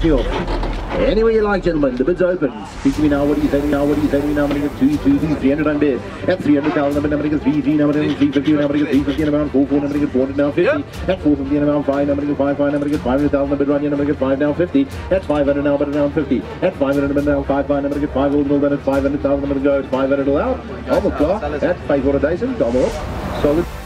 off you. Anyway you like, gentlemen, the bid's open. Speak to me now, what do you say to me now, what do you say to me now? I'm going to get 300 on bid. At 300,000, I'm going to get 3, I'm going to get 350, I'm going to get 350 in amount, 4, I'm going to get 400 now 50. At 450 in amount 5, I'm going to get 5, I'm going to get 500,000 bid run, I'm going to get 5 now 50. At 500 now, but around 50. At 500 I'm now 5, I'm going to get 5 old then at 500,000, I'm going to go at 500 out. On the clock, at 5 Dyson, double up. Solid.